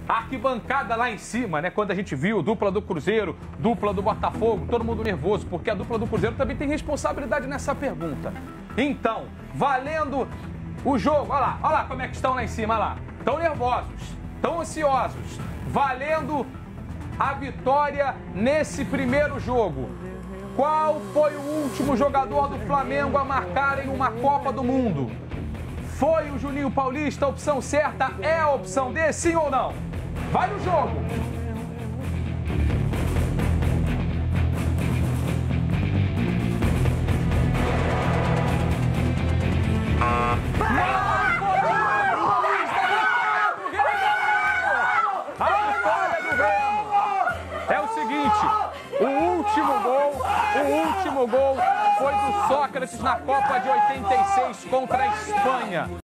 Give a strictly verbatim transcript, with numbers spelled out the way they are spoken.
A arquibancada lá em cima, né? Quando a gente viu dupla do Cruzeiro, dupla do Botafogo, todo mundo nervoso, porque a dupla do Cruzeiro também tem responsabilidade nessa pergunta. Então, valendo o jogo, olha lá, olha lá como é que estão lá em cima, olha lá. Estão nervosos, estão ansiosos, valendo a vitória nesse primeiro jogo. Qual foi o último jogador do Flamengo a marcar em uma Copa do Mundo? Foi o Juninho Paulista a opção certa? É a opção D, sim ou não? Vai no jogo! É o seguinte, o último gol, o último gol foi do Sócrates na Copa de oitenta e seis contra a Espanha.